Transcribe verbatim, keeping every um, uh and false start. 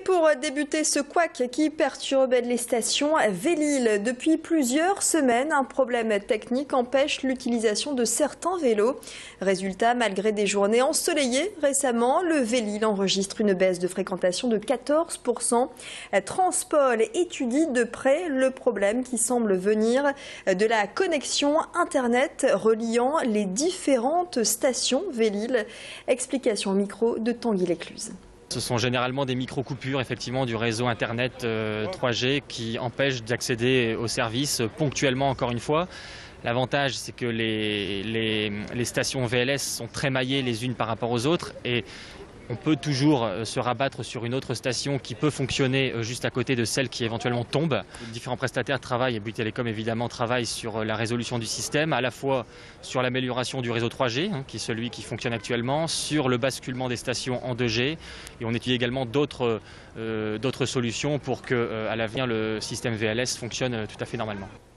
pour débuter ce couac qui perturbe les stations Vélil. Depuis plusieurs semaines, un problème technique empêche l'utilisation de certains vélos. Résultat, malgré des journées ensoleillées récemment, le Vélil enregistre une baisse de fréquentation de quatorze pour cent. Transpol étudie de près le problème qui semble venir de la connexion Internet reliant les différentes stations Vélil. Explication au micro de Tanguy Lécluse. Ce sont généralement des micro-coupures effectivement du réseau Internet euh, trois G qui empêchent d'accéder aux services ponctuellement encore une fois. L'avantage, c'est que les, les, les stations V L S sont très maillées les unes par rapport aux autres et on peut toujours se rabattre sur une autre station qui peut fonctionner juste à côté de celle qui éventuellement tombe. Les différents prestataires travaillent, et Bouygues Telecom évidemment travaille sur la résolution du système, à la fois sur l'amélioration du réseau trois G, hein, qui est celui qui fonctionne actuellement, sur le basculement des stations en deux G, et on étudie également d'autres euh, d'autres solutions pour que, euh, à l'avenir, le système V L S fonctionne tout à fait normalement.